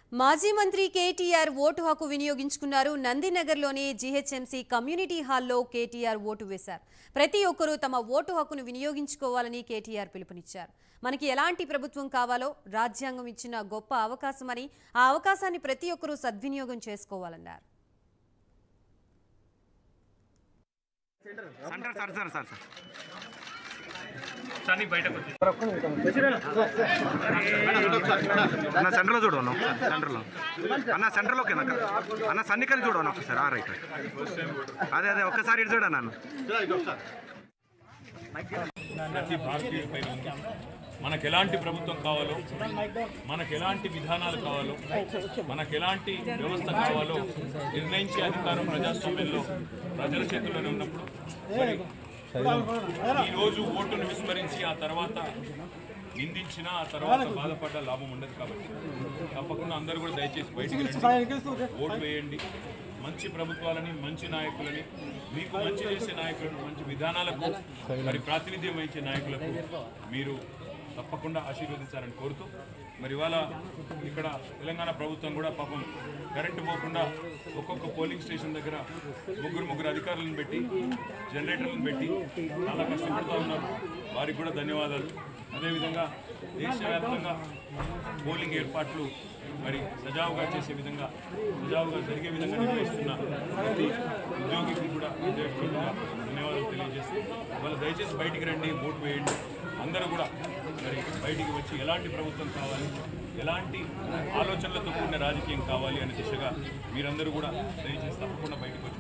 మాజీ మంత్రి కేటీఆర్ ఓటు హక్కు వినియోగించుకున్నారు. నందినగర్లోని జీహెచ్ఎంసీ కమ్యూనిటీ హాల్లో కేటీఆర్ ఓటు వేశారు. ప్రతి ఒక్కరూ తమ ఓటు హక్కును వినియోగించుకోవాలని కేటీఆర్ పిలుపునిచ్చారు. మనకి ఎలాంటి ప్రభుత్వం కావాలో రాజ్యాంగం ఇచ్చిన గొప్ప అవకాశమని, ఆ అవకాశాన్ని ప్రతి ఒక్కరూ సద్వినియోగం చేసుకోవాలన్నారు. అన్న సెంటర్లో చూడు సెంటర్లో అన్న సెంటర్లోకి అన్న సన్నికలు చూడు అన్న ఒకసారి రైట్ అదే అదే ఒక్కసారి ఇటు చూడ నన్ను. ప్రతి భారతీయుడిపై మనకు ఎలాంటి ప్రభుత్వం కావాలో, మనకు ఎలాంటి విధానాలు కావాలో, మనకు ఎలాంటి వ్యవస్థ కావాలో నిర్ణయించే అధికారం ప్రజాస్వామ్యంలో ప్రజల చేతుల్లోనే ఉన్నప్పుడు ఈరోజు ఓటును విస్మరించి ఆ తర్వాత నిందించినా ఆ తర్వాత బాధపడ్డ లాభం ఉండదు. కాబట్టి తప్పకుండా అందరూ కూడా దయచేసి బయటికి రండి, ఓటు వేయండి. మంచి ప్రభుత్వాలని, మంచి నాయకులని, మీకు మంచి చేసే నాయకులను, మంచి విధానాలకు మరి ప్రాతినిధ్యం వహించే నాయకులకు మీరు తప్పకుండా ఆశీర్వదించాలని కోరుతూ, మరి ఇవాళ ఇక్కడ తెలంగాణ ప్రభుత్వం కూడా పాపం కరెంటు పోకుండా ఒక్కొక్క పోలింగ్ స్టేషన్ దగ్గర ముగ్గురు అధికారులను పెట్టి, జనరేటర్లను పెట్టి చాలా కష్టపడుతూ ఉన్నారు. వారికి కూడా ధన్యవాదాలు. అదేవిధంగా దేశవ్యాప్తంగా పోలింగ్ ఏర్పాట్లు మరి సజావుగా చేసే విధంగా, సజావుగా జరిగే విధంగా నిర్వహిస్తున్న ప్రతి ఉద్యోగికి కూడా ధన్యవాదాలు తెలియజేస్తూ, వాళ్ళు దయచేసి బయటికి రండి, ఓటు వేయండి. అందరూ కూడా మరి బయటికి వచ్చి ఎలాంటి ప్రభుత్వం కావాలి, ఎలాంటి ఆలోచనలతో కూడిన రాజకీయం కావాలి అనే దిశగా మీరందరూ కూడా దయచేసి తప్పకుండా బయటకు వచ్చి